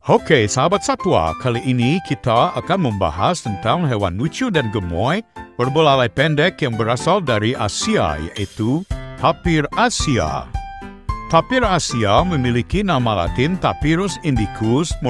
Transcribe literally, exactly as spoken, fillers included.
Oke, sahabat satwa, kali ini kita akan membahas tentang hewan lucu dan gemoy berbelalai pendek yang berasal dari Asia, yaitu tapir Asia. Tapir Asia memiliki nama latin Tapirus indicus